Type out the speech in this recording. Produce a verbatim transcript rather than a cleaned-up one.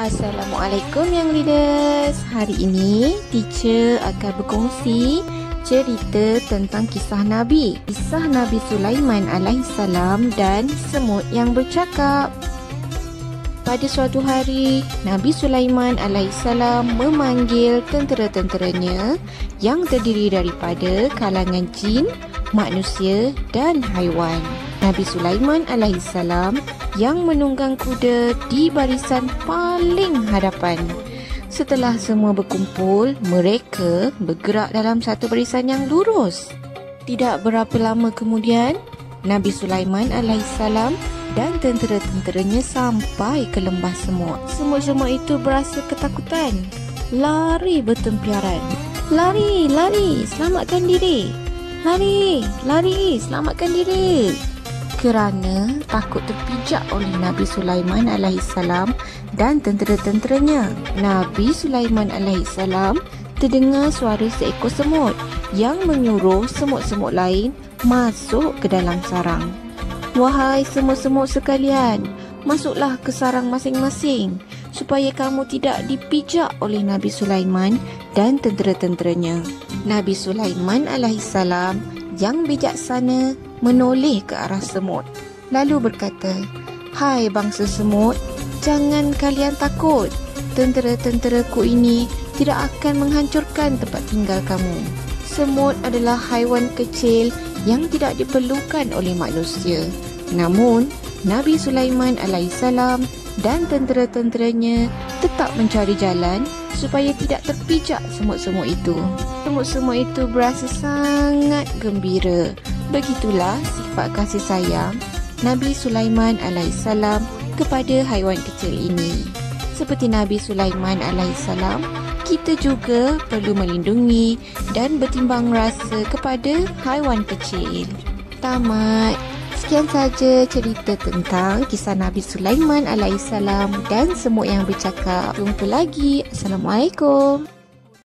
Assalamualaikum yang leaders. Hari ini teacher akan berkongsi cerita tentang kisah Nabi. Kisah Nabi Sulaiman alaihissalam dan semut yang bercakap. Pada suatu hari, Nabi Sulaiman alaihissalam memanggil tentera-tenteranya yang terdiri daripada kalangan jin, manusia dan haiwan. Nabi Sulaiman alaihissalam yang menunggang kuda di barisan paling hadapan. Setelah semua berkumpul, mereka bergerak dalam satu barisan yang lurus. Tidak berapa lama kemudian, Nabi Sulaiman alaihissalam dan tentera-tenteranya sampai ke lembah semut. Semut-semut itu berasa ketakutan, lari bertempiaran. Lari, lari, selamatkan diri. Lari, lari, selamatkan diri. Kerana takut terpijak oleh Nabi Sulaiman alaihissalam dan tentera-tenteranya. Nabi Sulaiman alaihissalam terdengar suara seekor semut yang menyuruh semut-semut lain masuk ke dalam sarang. Wahai semut-semut sekalian, masuklah ke sarang masing-masing supaya kamu tidak dipijak oleh Nabi Sulaiman dan tentera-tenteranya. Nabi Sulaiman alaihissalam yang bijaksana menoleh ke arah semut, lalu berkata, "Hai bangsa semut, jangan kalian takut. Tentera-tenteraku ini tidak akan menghancurkan tempat tinggal kamu. Semut adalah haiwan kecil yang tidak diperlukan oleh manusia." Namun, Nabi Sulaiman alaihissalam dan tentera-tenteranya tetap mencari jalan supaya tidak terpijak semut-semut itu. Semut-semut itu berasa sangat gembira. Begitulah sifat kasih sayang Nabi Sulaiman alaihissalam kepada haiwan kecil ini. Seperti Nabi Sulaiman alaihissalam, kita juga perlu melindungi dan bertimbang rasa kepada haiwan kecil. Tamat. Sekian saja cerita tentang kisah Nabi Sulaiman alaihissalam dan semut yang bercakap. Jumpa lagi. Assalamualaikum.